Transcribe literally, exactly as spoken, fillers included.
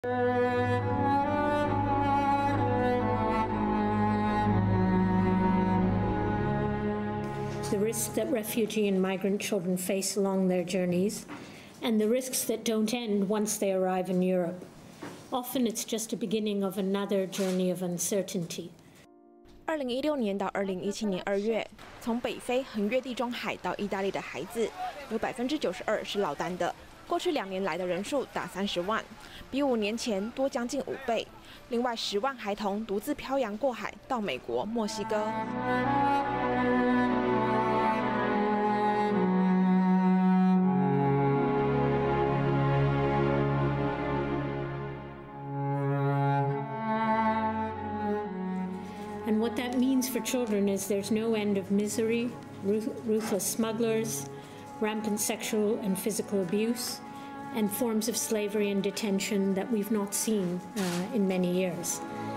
The risks that refugee and migrant children face along their journeys, and the risks that don't end once they arrive in Europe. Often it's just a beginning of another journey of uncertainty. 二零一六年到二零一七年二月，从北非横越地中海到意大利的孩子，有百分之九十二是落单的。过去两年来的人数达三十万，比五年前多将近五倍。另外，十万孩童独自漂洋过海到美国、墨西哥。 And what that means for children is there's no end of misery, ruthless smugglers, rampant sexual and physical abuse, and forms of slavery and detention that we've not seen uh, in many years.